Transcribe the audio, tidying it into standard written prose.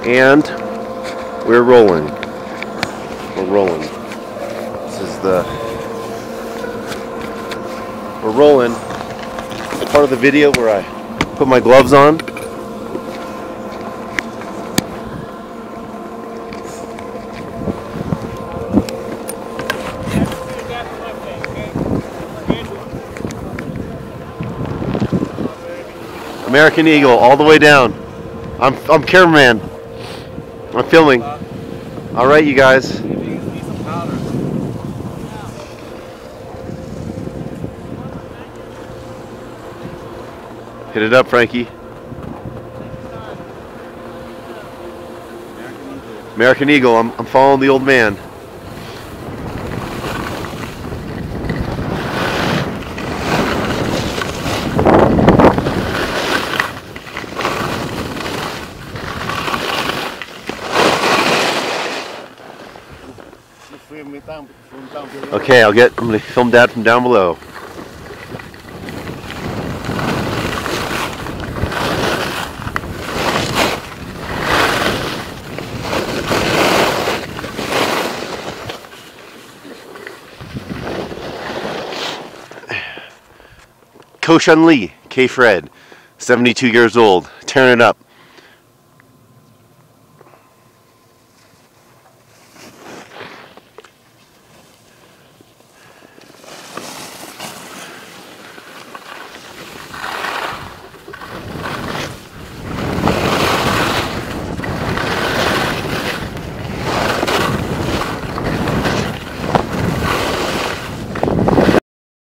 And we're rolling. We're rolling. This is we're rolling. Part of the video where I put my gloves on. American Eagle all the way down. I'm cameraman. I'm filming. All right, you guys. Hit it up, Frankie. American Eagle. I'm following the old man. Okay, I'm gonna film Dad from down below. Ko Shun Lee, K-Fred, 72 years old, tearing it up.